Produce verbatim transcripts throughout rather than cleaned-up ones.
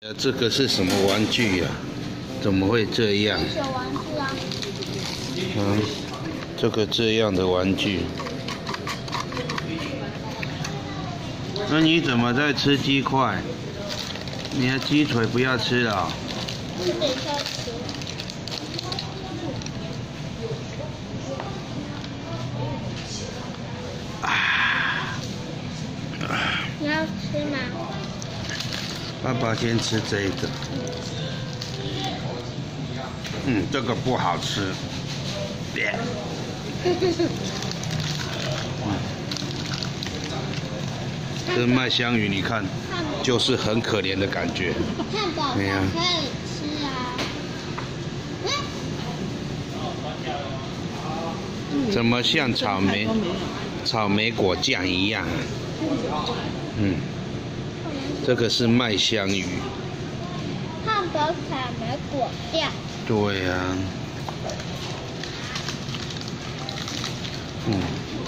呃，这个是什么玩具呀、啊？怎么会这样？ 小玩具啊。 嗯，这个这样的玩具。那你怎么在吃鸡块？你的鸡腿不要吃了、哦。 我等一下吃。 啊！ 你要吃吗？ 爸爸先吃这个。嗯，这个不好吃。别。这麦香鱼，你看，就是很可怜的感觉。 汉堡可以吃啊。 怎么像草莓草莓果酱一样？嗯，这个是麦香鱼。 汉堡草莓果酱。 对呀、啊。嗯。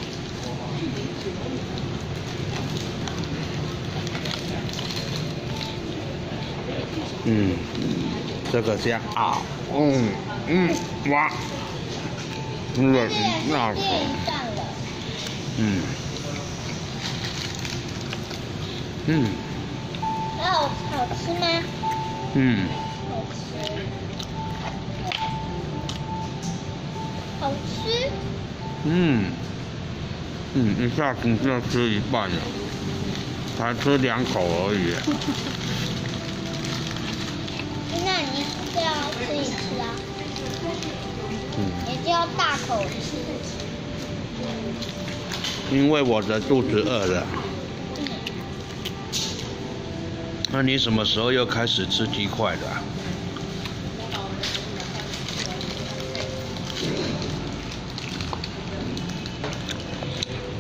嗯，这个这样啊，嗯嗯哇，嗯那个，嗯嗯， 好好吃吗？ 嗯， 好吃，好吃。 嗯嗯，一下子就吃一半了，才吃两口而已。 那你就要吃一吃啊，嗯，也就要大口吃。 因为我的肚子饿了。 嗯。 那你什么时候又开始吃鸡块的、啊？